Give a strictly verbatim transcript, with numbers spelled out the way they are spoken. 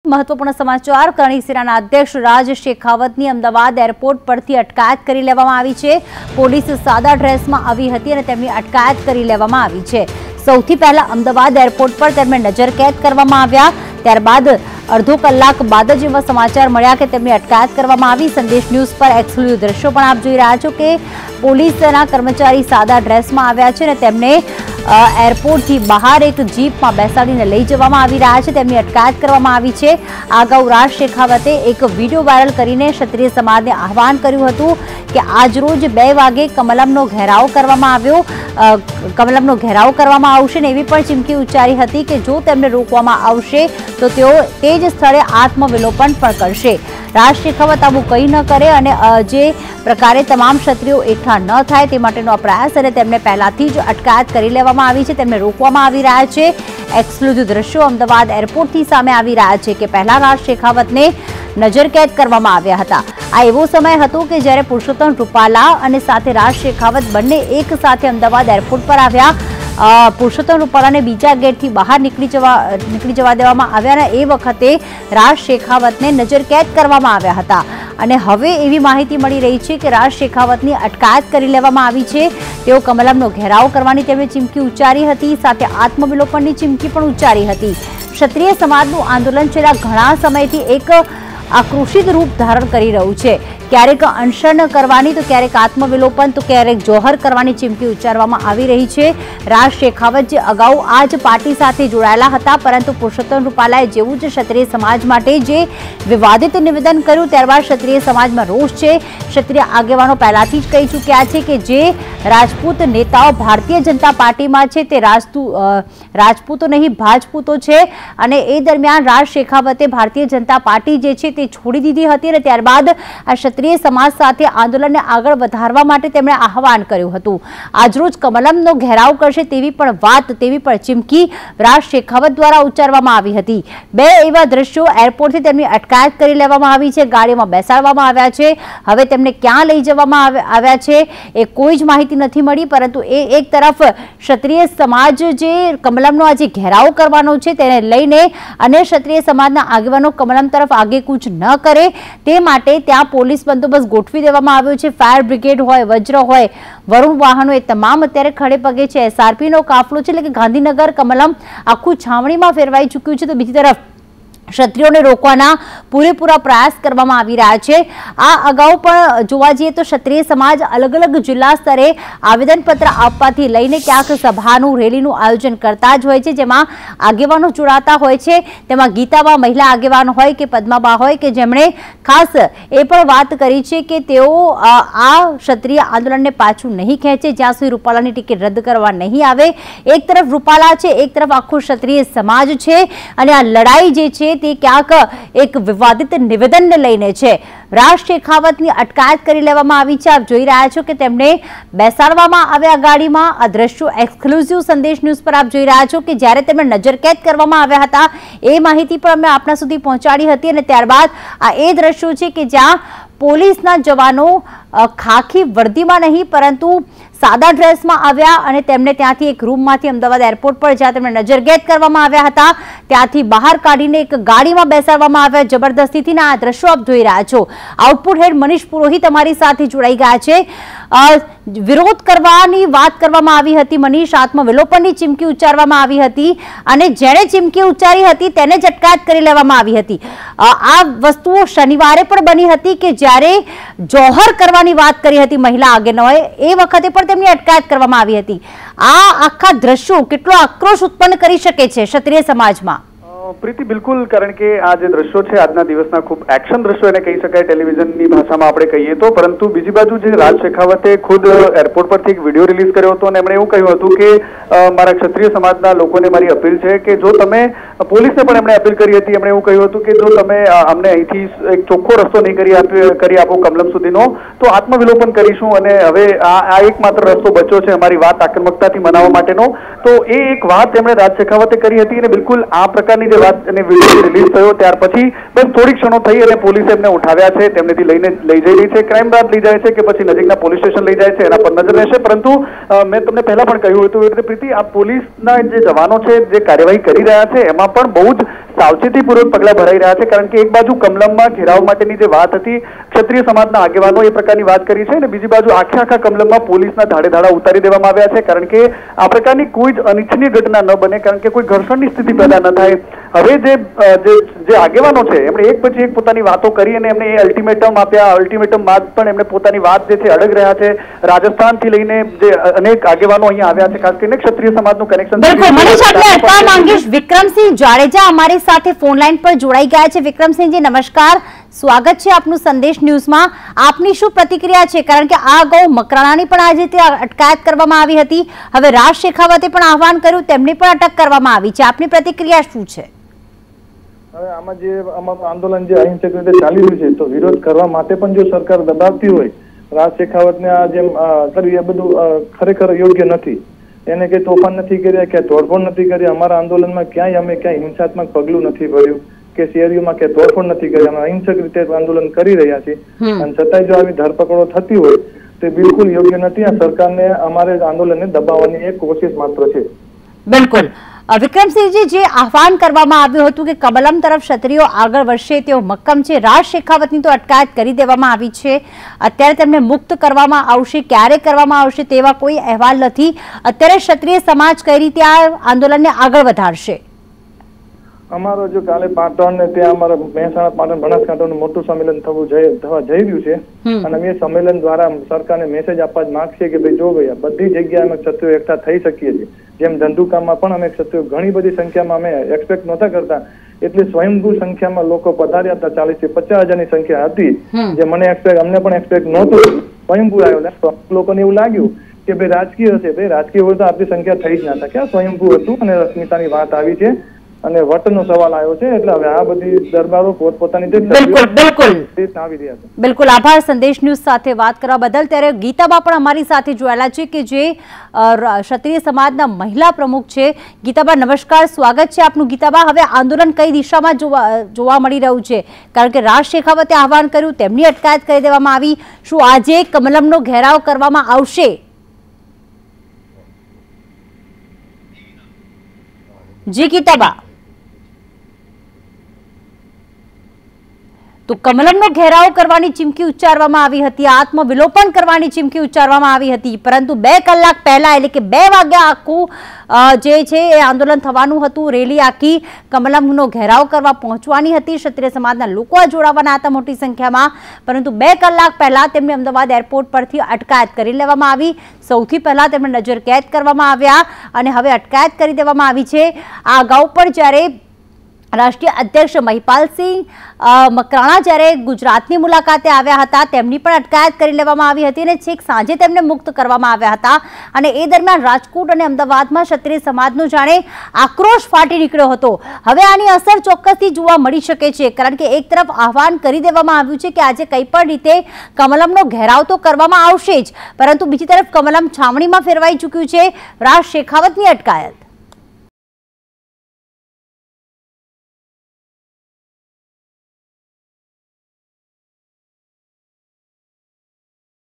મહત્વપૂર્ણ સમાચાર કરણી સેનાના અધ્યક્ષ રાજ શેખાવતની અમદાવાદ એરપોર્ટ પરથી અટકાયત કરી લેવામાં આવી છે। પોલીસ સાદા ડ્રેસમાં આવી હતી અને તેમની અટકાયત કરી લેવામાં આવી છે। સૌથી પહેલા અમદાવાદ એરપોર્ટ પર તેમને નજરકેદ કરવામાં આવ્યા, ત્યારબાદ અડધો કલાક બાદ જ એવા સમાચાર મળ્યા કે તેમની અટકાયત કરવામાં આવી। સંદેશ ન્યૂઝ પર એક્સક્લુઝિવ દ્રશ્યો પણ આપ જોઈ રહ્યા છો કે પોલીસના કર્મચારી સાદા ડ્રેસમાં આવ્યા છે અને તેમને એરપોર્ટથી બહાર એક જીપમાં બેસાડીને લઈ જવામાં આવી રહ્યા છે। તેમની અટકાયત કરવામાં આવી છે। આ અગાઉ રાજ શેખાવતે એક વિડીયો વાયરલ કરીને ક્ષત્રિય સમાજને આહવાન કર્યું હતું કે આજરોજ બે વાગે કમલમનો ઘેરાવ કરવામાં આવ્યો કમલમનો ઘેરાવ કરવામાં આવશે ને એવી પણ ચીમકી ઉચ્ચારી હતી કે જો તેમને રોકવામાં આવશે તો તેઓ તે જ સ્થળે આત્મવિલોપન પણ કરશે। રાજ શેખાવત આવું કંઈ ન કરે અને જે પ્રકારે તમામ ક્ષત્રિયો એકઠા ન થાય તે માટેનો પ્રયાસ અને તેમને પહેલાથી જ અટકાયત કરી લેવામાં આવી છે, તેમને રોકવામાં આવી રહ્યા છે। એક્સક્લુઝિવ દ્રશ્યો અમદાવાદ એરપોર્ટથી સામે આવી રહ્યા છે કે પહેલા રાજ શેખાવતને નજરકેદ કરવામાં આવ્યા હતા। આ એવો સમય હતો કે જ્યારે પુરુષોત્તમ રૂપાલા અને સાથે રાજ શેખાવત બંને એક સાથે અમદાવાદ એરપોર્ટ પર આવ્યા। પુરુષોત્તમ રૂપાલાને બીજા ગેટથી બહાર નીકળી જવા નીકળી જવા દેવામાં આવ્યા અને એ વખતે રાજ શેખાવતને નજરકેદ કરવામાં આવ્યા હતા અને હવે એવી માહિતી મળી રહી છે કે રાજ શેખાવતની અટકાયત કરી લેવામાં આવી છે। તેઓ કમલમનો ઘેરાવ કરવાની તેમણે ચીમકી ઉચ્ચારી હતી, સાથે આત્મવિલોપનની ચીમકી પણ ઉચ્ચારી હતી। ક્ષત્રિય સમાજનું આંદોલન છેલ્લા ઘણા સમયથી એક આક્રોશિત રૂપ ધારણ કરી રહ્યું છે। ક્યારેક અનશન કરવાની તો ક્યારેક આત્મવિલોપન તો ક્યારેક જોહર કરવાની ચીમકી ઉચ્ચારવામાં આવી રહી છે। રાજ શેખાવત જે અગાઉ આ જ પાર્ટી સાથે જોડાયેલા હતા, પરંતુ પુરુષોત્તમ રૂપાલાએ જેવું જ ક્ષત્રિય સમાજ માટે જે વિવાદિત નિવેદન કર્યું ત્યારબાદ ક્ષત્રિય સમાજમાં રોષ છે। ક્ષત્રિય આગેવાનો પહેલાથી જ કહી ચૂક્યા છે કે જે રાજપૂત નેતાઓ ભારતીય જનતા પાર્ટીમાં છે તે રાજપૂ રાજપૂતો નહીં ભાજપૂતો છે અને એ દરમિયાન રાજ શેખાવતે ભારતીય જનતા પાર્ટી જે છે તે છોડી દીધી હતી અને ત્યારબાદ આ ક્ષત્રિય સમાજ સાથે આંદોલનને આગળ વધારવા માટે તેમણે આહવાન કર્યું હતું। આજરોજ કમલમનો ઘેરાવ કરશે તેવી પણ વાત તેવી પણ ચીમકી રાજ શેખાવત દ્વારા ઉચ્ચારવામાં આવી હતી। બે એવા દ્રશ્યો એરપોર્ટથી તેમની અટકાયત કરી લેવામાં આવી છે, ગાડીમાં બેસાડવામાં આવ્યા છે। હવે તેમને ક્યાં લઈ જવામાં આવ્યા છે એ કોઈ જ માહિતી નથી મળી, પરંતુ એ એક તરફ ક્ષત્રિય સમાજ જે કમલમનો આજે ઘેરાવ કરવાનો છે તેને લઈને અન્ય ક્ષત્રિય સમાજના આગેવાનો કમલમ તરફ આગેકૂચ ન કરે તે માટે ત્યાં પોલીસ બંદોબસ્ત ગોઠવી દેવામાં આવ્યો છે। ફાયર બ્રિગેડ હોય, વજ્ર હોય, વરુણ વાહનો એ તમામ અત્યારે ખડે પગે છે। એસઆરપીનો કાફલો છે એટલે કે ગાંધીનગર કમલમ આખું છાવણીમાં ફેરવાઈ ચૂક્યું છે, તો બીજી તરફ ક્ષત્રિયોને રોકવાના પૂરેપૂરા પ્રયાસ કરવામાં આવી રહ્યા છે। આ અગાઉ પણ જોવા જઈએ તો ક્ષત્રિય સમાજ અલગ અલગ જિલ્લા સ્તરે આવેદનપત્ર આપવાથી લઈને ક્યાંક સભાનું રેલીનું આયોજન કરતા જ હોય છે, જેમાં આગેવાનો જોડાતા હોય છે। તેમાં ગીતાબા મહિલા આગેવાન હોય કે પદ્માબા હોય કે જેમણે ખાસ એ પણ વાત કરી છે કે તેઓ આ ક્ષત્રિય આંદોલનને પાછું નહીં ખેંચે જ્યાં સુધી રૂપાલાની ટિકિટ રદ કરવા નહીં આવે। એક તરફ રૂપાલા છે, એક તરફ આખો ક્ષત્રિય સમાજ છે અને આ લડાઈ જે છે તે ક્યાંક એક વિવાદિત નિવેદનને લઈને છે। રાજ શેખાવતની અટકાયત કરી લેવામાં આવી છે। આપ જોઈ રહ્યા છો કે તેમને બેસાડવામાં આવ્યા ગાડીમાં। આ દ્રશ્યો એક્સક્લુઝિવ સંદેશ ન્યૂઝ પર આપ જોઈ રહ્યા છો કે જ્યારે તેમને નજરકેદ કરવામાં આવ્યા હતા એ માહિતી પણ અમે આપના સુધી પહોંચાડી હતી અને ત્યારબાદ આ એ દ્રશ્યો છે કે જ્યાં પોલીસના જવાનો ખાખી વર્દીમાં નહીં પરંતુ સાદા ડ્રેસમાં આવ્યા અને તેમને ત્યાંથી એક રૂમમાંથી અમદાવાદ એરપોર્ટ પર જ્યાં તેમને નજરકેદ કરવામાં આવ્યા હતા ત્યાંથી બહાર કાઢીને એક ગાડીમાં બેસાડવામાં આવ્યા જબરદસ્તીથી। આ દ્રશ્યો આપ જોઈ રહ્યા છો। આઉટપુટ હેડ મનીષ પુરોહિત અમારી સાથે જોડાઈ ગયા છે। વિરોધ કરવાની વાત કરવામાં આવી હતી મનીષ, આત્મવિલોપનની ચીમકી ઉચ્ચારવામાં આવી હતી અને જેણે ચીમકી ઉચ્ચારી હતી તેને જ અટકાયત કરી લેવામાં આવી હતી। આ વસ્તુઓ શનિવારે પણ બની હતી કે જ્યારે જોહર કરવાની વાત કરી હતી મહિલા આગેવાનોએ એ વખતે પણ તેમની અટકાયત કરવામાં આવી હતી। આ આખા દ્રશ્યો કેટલો આક્રોશ ઉત્પન્ન કરી શકે છે ક્ષત્રિય સમાજમાં? પ્રીતિ, બિલકુલ, કારણ કે આ જે દ્રશ્યો છે આજના દિવસના ખૂબ એક્શન દ્રશ્યો એને કહી શકાય ટેલિવિઝનની ભાષામાં આપણે કહીએ તો, પરંતુ બીજી બાજુ જે રાજ શેખાવતે ખુદ એરપોર્ટ પરથી એક વિડીયો રિલીઝ કર્યો હતો અને એમણે એવું કહ્યું હતું કે મારા ક્ષત્રિય સમાજના લોકોને મારી અપીલ છે કે જો તમે પોલીસને પણ એમણે અપીલ કરી હતી, એમણે એવું કહ્યું હતું કે જો તમે અમને અહીંથી એક ચોખ્ખો રસ્તો નહીં કરી આપી કરી આપો કમલમ સુધીનો તો આત્મવિલોપન કરીશું અને હવે આ આ એકમાત્ર રસ્તો બચ્યો છે અમારી વાત આક્રમકતાથી મનાવવા માટેનો। તો એ એક વાત એમણે રાજ શેખાવતે કરી હતી અને બિલકુલ આ પ્રકારની જે જે વાત અને વિડીયો રિલીઝ થયો ત્યાર પછી બસ થોડી ક્ષણો થઈ અને પોલીસે એમને ઉઠાવ્યા છે, તેમનેથી લઈને લઈ જઈ રહી છે. ક્રાઇમ બ્રાન્ચ લઈ જાય છે કે પછી નજીકના પોલીસ સ્ટેશન લઈ જાય છે એના પર નજર રહેશે. પરંતુ મેં તમને પહેલા પણ કહ્યું હતું એટલે પ્રીતિ, આ પોલીસના જે જવાનો છે જે કાર્યવાહી કરી રહ્યા છે એમાં પણ બહુ જ સાવચેતીપૂર્વક પગલા ભરાઈ રહ્યા છે. કારણ કે એક બાજુ કમલમમાં ઘેરાવ માટેની જે વાત હતી, ક્ષત્રિય સમાજના આગેવાનો એ પ્રકારની વાત કરી છે, અને બીજી બાજુ આખા આખા કમલમમાં પોલીસના ધાડે ધાડા ઉતારી દેવામાં આવ્યા છે. કારણ કે આ પ્રકારની કોઈ જ અનિચ્છનીય ઘટના ન બને, કારણ કે કોઈ ઘર્ષણની સ્થિતિ પેદા ન થાય. હવે જે જે આગેવાનો છે એમણે એક પછી એક પોતાની વાતો કરી અને એમને એ અલ્ટિમેટમ આપ્યા. અલ્ટિમેટમ બાદ પણ એમણે પોતાની વાત જે છે અડગ રહ્યા છે. રાજસ્થાનથી લઈને જે અનેક આગેવાનો અહીંયા આવ્યા છે, ખાસ કરીને ક્ષત્રિય સમાજનું કનેક્શન. બિલકુલ મનીષ, આપણે અટવા માંગીશ. વિક્રમસિંહ જાડેજા અમારી સાથે ફોન લાઈન પર જોડાઈ ગયા છે. વિક્રમસિંહજી નમસ્કાર, સ્વાગત છે આપનું સંદેશ ન્યૂઝમાં. આપની શું પ્રતિક્રિયા છે? કારણ કે આ અગાઉ મકરાણાની પણ આજે અટકાયત કરવામાં આવી હતી, હવે રાજ શેખાવતે પણ આહવાન કર્યું, તેમની પણ અટક કરવામાં આવી છે. આપની પ્રતિક્રિયા શું છે? હવે આમાં જે અમારું આંદોલન જે અહિંસક રીતે ચાલી રહ્યું છે, તો વિરોધ કરવા માટે પણ જો સરકાર દબાવતી હોય, રાજ શેખાવતને આ જેમ કર્યું એ બધું ખરેખર યોગ્ય નથી. એને કઈ તોફાન નથી કર્યા, ક્યાંય તોડફોડ નથી કરી. અમારા આંદોલનમાં ક્યાંય અમે ક્યાંય હિંસાત્મક પગલું નથી ભર્યું કે શેરીઓમાં ક્યાંય તોડફોડ નથી કરી. અમે અહિંસક રીતે આંદોલન કરી રહ્યા છીએ, અને છતાંય જો આવી ધરપકડો થતી હોય તો બિલકુલ યોગ્ય નથી. આ સરકારને અમારે આંદોલનને દબાવવાની એક કોશિશ માત્ર છે. બિલકુલ વિક્રમસિંહજી, જે આહવાન કરવામાં આવ્યું હતું કે કમલમ તરફ ક્ષત્રિયો આગળ વધશે તેઓ મક્કમ છે. રાજ શેખાવતની તો અટકાયત કરી દેવામાં આવી છે, અત્યારે તેમને મુક્ત કરવામાં આવશે, ક્યારે કરવામાં આવશે તેવા કોઈ અહેવાલ નથી. અત્યારે ક્ષત્રિય સમાજ કઈ રીતે આ આંદોલનને આગળ વધારશે? અમારો જો કાલે પાટણ ને ત્યાં અમારા મહેસાણા, પાટણ, બનાસકાંઠાનું મોટું સંમેલન થવું થવા જઈ રહ્યું છે, અને અમે સંમેલન દ્વારા સરકારને મેસેજ આપવા જ માંગીએ કે ભાઈ જો ભાઈ બધી જગ્યાએ અમે ક્ષત્રિયો એકઠા થઈ શકીએ છીએ. જેમ ધંધુકામાં પણ અમે ક્ષત્રિયો ઘણી બધી સંખ્યામાં અમે એક્સપેક્ટ નહોતા કરતા, એટલે સ્વયંભૂ સંખ્યામાં લોકો પધાર્યા હતા. ચાલીસ થી પચાસ હજારની સંખ્યા હતી, જે મને એક્સપેક્ટ અમને પણ એક્સપેક્ટ નહોતું. સ્વયંભૂ આવ્યો, લોકોને એવું લાગ્યું કે ભાઈ રાજકીય હશે. ભાઈ રાજકીય હોય તો આપણી સંખ્યા થઈ જ ના શકે. સ્વયંભૂ હતું અને અસ્મિતાની વાત આવી છે અને વટનો સવાલ આવ્યો છે, એટલે હવે આ બધી દરબારો પોતપોતાની બિલકુલ બિલકુલ આવી રહ્યા છે. બિલકુલ આભાર સંદેશ ન્યૂઝ સાથે વાત કરવા બદલ. ત્યારે ગીતાબા પણ અમારી સાથે જોડાયેલા છે કે જે ક્ષત્રિય સમાજના મહિલા પ્રમુખ છે. ગીતાબા નમસ્કાર, સ્વાગત છે આપનું. ગીતાબા, હવે આંદોલન કઈ દિશામાં જોવા જોવા મળી રહ્યું છે? કારણ કે રાજ શેખાવતે આહવાન કર્યું, તેમની અટકાયત કરી દેવામાં આવી. શું આજે કમલમનો ઘેરાવ કરવામાં આવશે? જી ગીતાબા, તો કમલમનો ઘેરાવ કરવાની ચીમકી ઉચ્ચારવામાં આવી હતી, આત્મવિલોપન કરવાની ચીમકી ઉચ્ચારવામાં આવી હતી, પરંતુ બે કલાક પહેલા એટલે કે બે વાગ્યા આખું જે છે એ આંદોલન થવાનું હતું. રેલી આખી કમલમનો ઘેરાવ કરવા પહોંચવાની હતી. ક્ષત્રિય સમાજના લોકો જોડાવાના હતા મોટી સંખ્યામાં, પરંતુ બે કલાક પહેલા તેમને અમદાવાદ એરપોર્ટ પરથી અટકાયત કરી લેવામાં આવી. સૌથી પહેલા તેમને નજર કેદ કરવામાં આવ્યા અને હવે અટકાયત કરી દેવામાં આવી છે. આ અગાઉ પણ જ્યારે રાષ્ટ્રીય અધ્યક્ષ મહિપાલસિંહ મકરાણા જ્યારે ગુજરાતની મુલાકાતે આવ્યા હતા, તેમની પણ અટકાયત કરી લેવામાં આવી હતી અને છેક સાંજે તેમને મુક્ત કરવામાં આવ્યા હતા. અને એ દરમિયાન રાજકોટ અને અમદાવાદમાં ક્ષત્રિય સમાજનો જાણે આક્રોશ ફાટી નીકળ્યો હતો. હવે આની અસર ચોક્કસથી જોવા મળી શકે છે, કારણ કે એક તરફ આહવાન કરી દેવામાં આવ્યું છે કે આજે કંઈ પણ રીતે કમલમનો ઘેરાવ તો કરવામાં આવશે જ, પરંતુ બીજી તરફ કમલમ છાવણીમાં ફેરવાઈ ચૂક્યું છે. રાજ શેખાવતની અટકાયત